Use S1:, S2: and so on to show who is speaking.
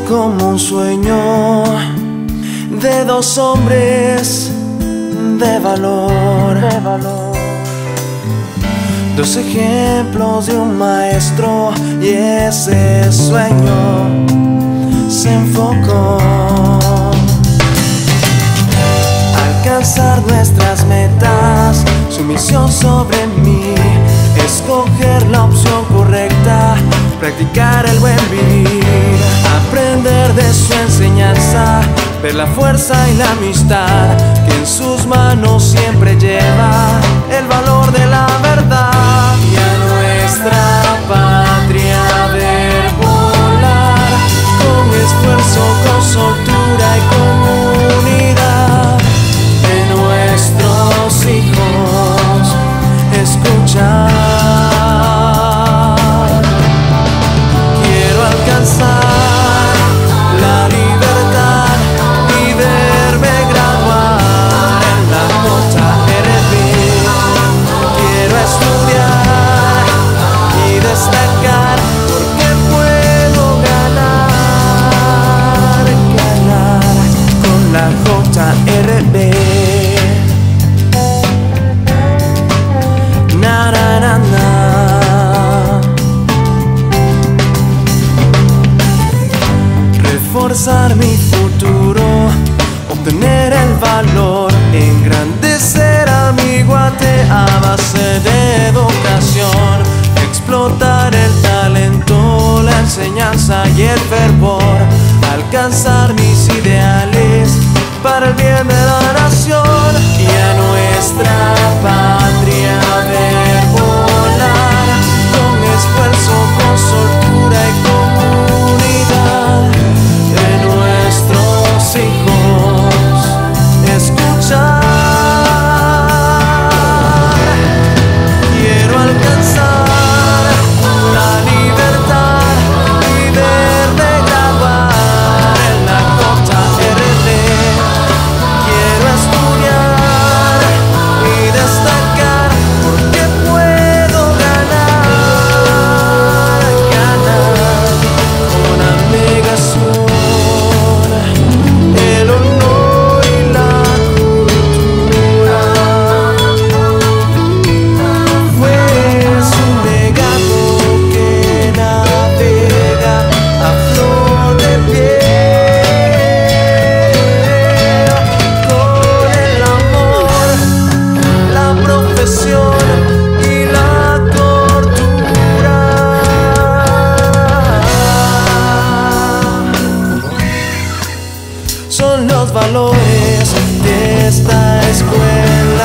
S1: como un sueño de dos hombres de valor, dos ejemplos de un maestro, y ese sueño se enfocó. Alcanzar nuestras metas, su misión sobre mí, escoger la opción correcta, practicar el buen vivir, aprender de su enseñanza, ver la fuerza y la amistad que en sus manos siempre lleva el valor de la verdad. Y a nuestra patria ver volar con esfuerzo, con soltura y comunidad, de nuestros hijos escuchar. Quiero alcanzar la libertad y verme graduar en la JRB. Quiero estudiar y destacar, porque puedo ganar con la JRB. Na, na, na, na. Reforzar mi futuro, obtener el valor, engrandecer a mi Guate a base de educación, explotar el talento, la enseñanza y el fervor, alcanzar mis ideales para el bien de la nación. Y a nuestra patria ver volar con esfuerzo, con soltura y comunidad, de nuestros hijos escuchar. Quiero alcanzar la libertad y verme graduar en la JRB. Quiero estudiar y destacar, porque puedo ganar con abnegación, el honor y la cultura. Fue su legado que navega a flor de piel, con el amor, la profesión y la tortura. Son los valores de esta escuela.